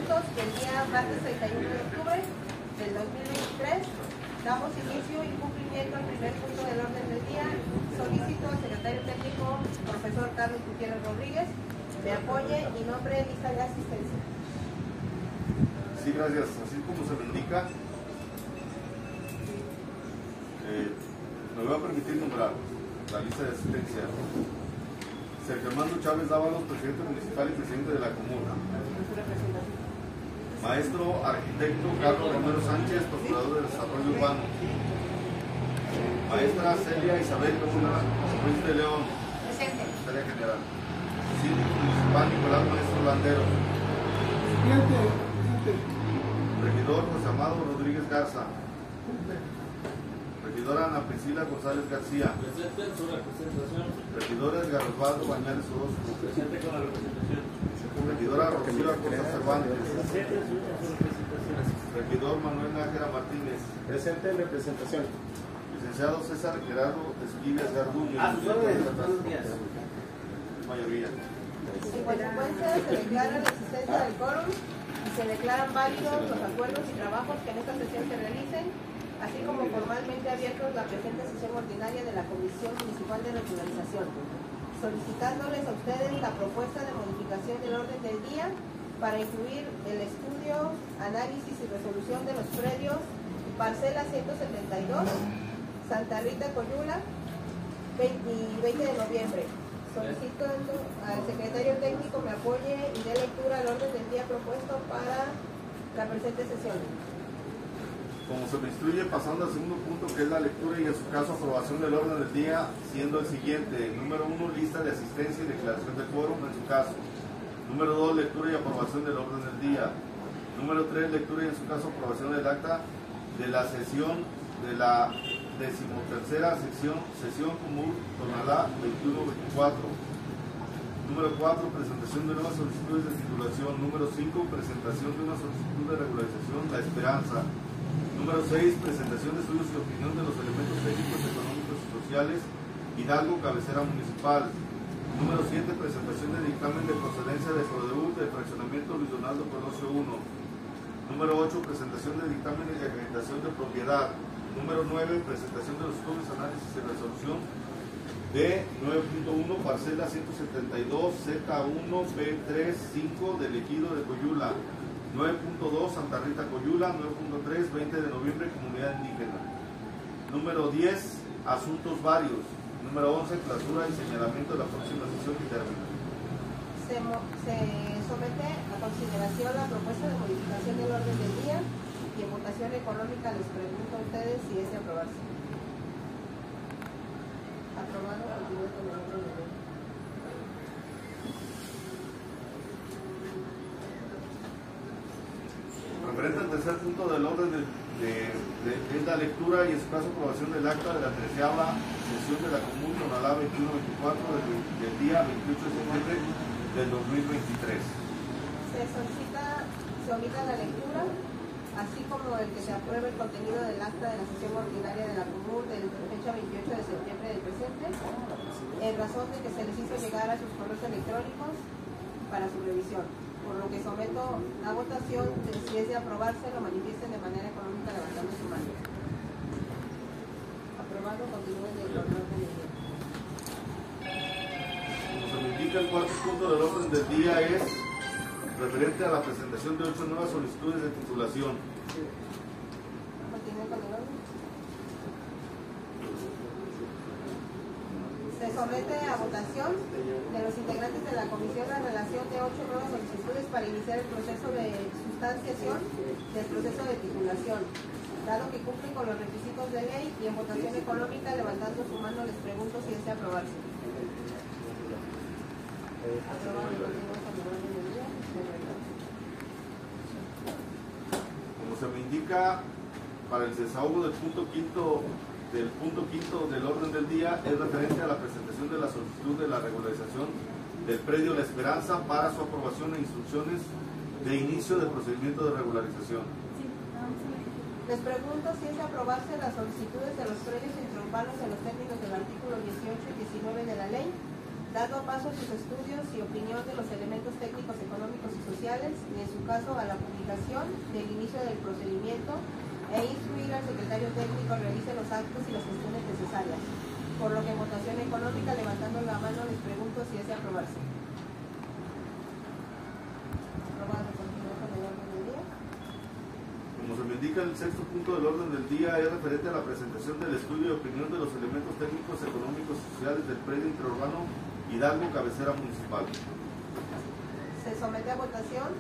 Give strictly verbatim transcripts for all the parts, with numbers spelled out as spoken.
puntos del día martes treinta y uno de octubre del dos mil veintitrés. Damos inicio y cumplimiento al primer punto del orden del día. Solicito al secretario técnico, profesor Carlos Gutiérrez Rodríguez, me apoye y nombre lista de asistencia. Sí, gracias. Así como se me indica, eh, me voy a permitir nombrar la lista de asistencia. Sergio Armando Chávez Dávalos, presidente municipal y presidente de la comuna. Maestro arquitecto Carlos Romero Sánchez, procurador de desarrollo urbano. Maestra Celia Isabel Luna Ruiz de León, secretaria general. Síndico municipal Nicolás Maestro Landero. Regidor José Amado Rodríguez Garza. Regidora Ana Priscila González García. Regidora Edgar Osvaldo Bañales Orozco. Presente con la representación. Regidora Rocío Acosta Cervantes. Regidor Manuel Nájera Martínez. Presente en representación. Licenciado César Gerardo Esquivias Garduño. A sus órdenes, buenos días. Mayoría. En consecuencia, se declara la existencia del quórum y se declaran válidos los acuerdos y trabajos que en esta sesión se realicen, así como formalmente abiertos la presente sesión ordinaria de la Comisión Municipal de Regularización, solicitándoles a ustedes la propuesta de modificación del orden del día para incluir el estudio, análisis y resolución de los predios parcela ciento setenta y dos, Santa Rita Coyula, veinte de noviembre. Solicito al secretario técnico me apoye y dé lectura al orden del día propuesto para la presente sesión. Como se me instruye, pasando al segundo punto, que es la lectura y en su caso aprobación del orden del día, siendo el siguiente: número uno, lista de asistencia y declaración de quórum en su caso; número dos, lectura y aprobación del orden del día; número tres, lectura y en su caso aprobación del acta de la sesión de la decimotercera sección, sesión común Tonalá veintiuno veinticuatro; número cuatro, presentación de nuevas solicitudes de titulación; número cinco, presentación de una solicitud de regularización La Esperanza; número seis, presentación de estudios y opinión de los elementos técnicos, económicos y sociales Hidalgo, cabecera municipal; número siete, presentación de dictamen de procedencia de Prodeur del fraccionamiento Luis Donaldo Colosio uno; número ocho, presentación de dictamen de acreditación de propiedad; número nueve, presentación de los estudios, análisis y resolución de nueve punto uno, parcela ciento setenta y dos, Z uno, B tres, cinco del ejido de Coyula; nueve punto dos, Santa Rita Coyula; nueve punto tres, veinte de noviembre, comunidad indígena; número diez, asuntos varios; número once, clausura y señalamiento de la próxima sesión y término. Se, se somete a consideración la propuesta de modificación del orden del día y en votación económica les pregunto a ustedes si es de aprobarse. Aprobado, continúe con el orden del día. Referente al tercer punto del orden de, de, de, de la lectura y en su caso aprobación del acta de la treceava sesión de la Común Tonalá veintiuno veinticuatro del, del día veintiocho de septiembre del dos mil veintitrés. Se solicita, se omita la lectura, así como el que se apruebe el contenido del acta de la sesión ordinaria de la Común de fecha veintiocho de septiembre del presente, en razón de que se les hizo llegar a sus correos electrónicos para su revisión. Por lo que someto a votación, de si es de aprobarse, lo manifiesten de manera económica levantando su mano. Aprobado, continúen el orden del día. Como se me indica, el cuarto punto del orden del día es referente a la presentación de ocho nuevas solicitudes de titulación. Continúen con el orden. Se somete a votación de los integrantes de la comisión la relación de ocho nuevas solicitudes para iniciar el proceso de sustanciación del proceso de titulación. Dado que cumplen con los requisitos de ley y en votación económica, levantando su mano les pregunto si desea aprobarse. Aprobado. Como se me indica, para el desahogo del punto quinto del punto quinto del orden del día es referente a la presentación de la solicitud de la regularización del predio La Esperanza para su aprobación e instrucciones de inicio de procedimiento de regularización. Les pregunto si es de aprobarse las solicitudes de los predios interurbanos en los términos del artículo dieciocho y diecinueve de la ley, dando paso a sus estudios y opinión de los elementos técnicos, económicos y sociales, y en su caso a la publicación del inicio del procedimiento, e instruir al secretario técnico a realice los actos y las gestiones necesarias. Por lo que en votación económica, levantando la mano, les pregunto si es de aprobarse. Aprobado. Continúo con el orden del día. Como se me indica, el sexto punto del orden del día es referente a la presentación del estudio y opinión de los elementos técnicos, económicos y sociales del predio interurbano Hidalgo, cabecera municipal. Se somete a votación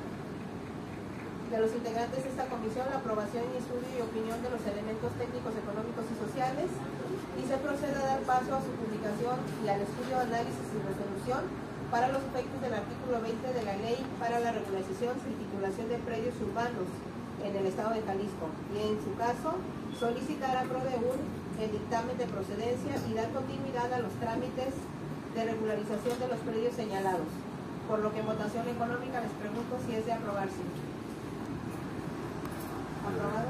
de los integrantes de esta comisión la aprobación y estudio y opinión de los elementos técnicos, económicos y sociales, y se procede a dar paso a su publicación y al estudio, análisis y resolución para los efectos del artículo veinte de la Ley para la Regularización y Titulación de Predios Urbanos en el Estado de Jalisco, y en su caso solicitar a PRODEUR el dictamen de procedencia y dar continuidad a los trámites de regularización de los predios señalados, por lo que en votación económica les pregunto si es de aprobarse. Aprobado.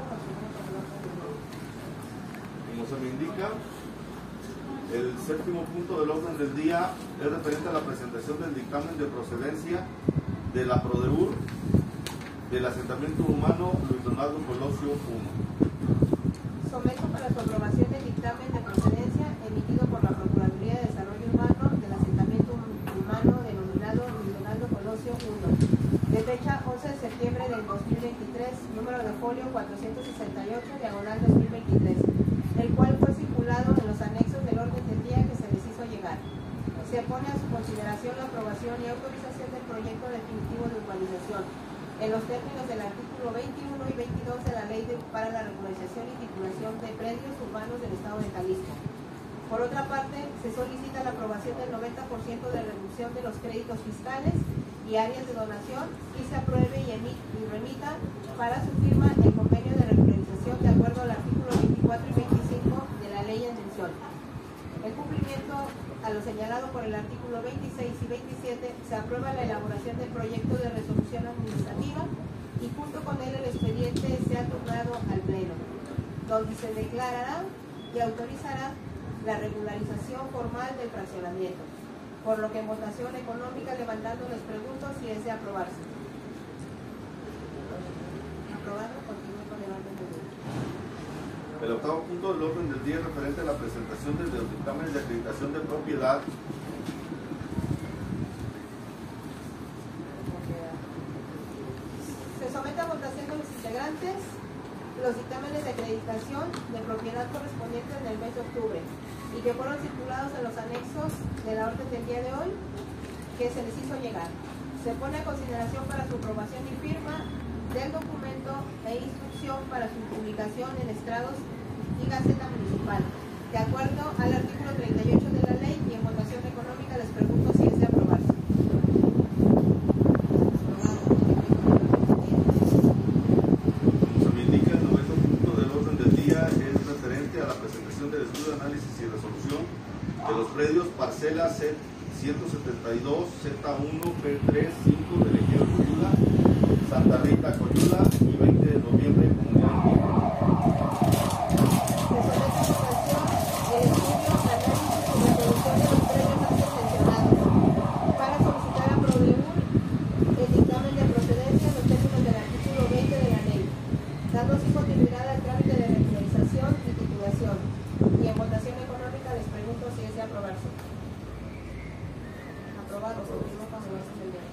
Como se me indica, el séptimo punto del orden del día es referente a la presentación del dictamen de procedencia de la PRODEUR del asentamiento humano Luis Donaldo Colosio uno. Someto para su aprobación el dictamen de procedencia emitido por la Procuraduría de Desarrollo Urbano del asentamiento humano denominado Luis Donaldo Colosio uno, de fecha once de septiembre del dos mil veintitrés, número de folio cuatrocientos sesenta y ocho, diagonal dos mil veintitrés, el cual fue circulado en los anexos del orden del día que se les hizo llegar. Se pone a su consideración la aprobación y autorización del proyecto definitivo de urbanización, en los términos del artículo veintiuno y veintidós de la Ley de, para la Regularización y Titulación de Predios Urbanos del Estado de Jalisco. Por otra parte, se solicita la aprobación del noventa por ciento de reducción de los créditos fiscales y áreas de donación, y se apruebe y, emite, y remita para su firma el convenio de regularización de acuerdo al artículo veinticuatro y veinticinco de la ley en mención. En cumplimiento a lo señalado por el artículo veintiséis y veintisiete, se aprueba la elaboración del proyecto de resolución administrativa y junto con él el expediente sea turnado al Pleno, donde se declarará y autorizará la regularización formal del fraccionamiento, por lo que en votación económica levantando les pregunto si es de aprobarse. Aprobado. Continúe con el orden del día. El octavo punto del orden del día es referente a la presentación de los dictámenes de acreditación de propiedad Se somete a votación de los integrantes los dictámenes de acreditación de propiedad correspondientes en el mes de octubre y que fueron circulados en los anexos de la orden del día de hoy que se les hizo llegar. Se pone a consideración para su aprobación y firma del documento e instrucción para su publicación en estrados y Gaceta Municipal, de acuerdo al artículo treinta y ocho de la ley, y en votación económica les pregunto si es de aprobarse. Se me indica el noveno punto del orden del día es referente a la presentación del estudio, análisis y resolución de los predios parcela C ciento setenta y dos, Z uno, P tres, cinco del Ejido Coyula, Santa Rita Coyula y veinte de noviembre Comunidad Indígena. Se somete a votación el estudio, análisis y resolución de los predios antes mencionados para solicitar a PRODEUR el dictamen de procedencia en los términos del artículo veinte de la ley, dando así continuidad al trámite de regularización y titulación. Y en votación económica les pregunto si es de aprobarse. Aprobado. Continúo con el orden del día.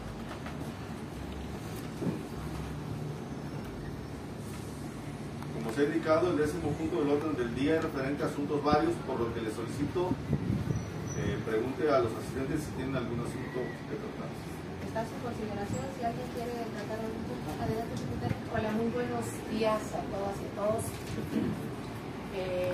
Como se ha indicado, el décimo punto del orden del día es referente a asuntos varios, por lo que le solicito eh, pregunte a los asistentes si tienen algún asunto que tratar. Está a su consideración. Si alguien quiere tratar algún punto, adelante, secretario. Hola, muy buenos días a todas y a todos. Eh,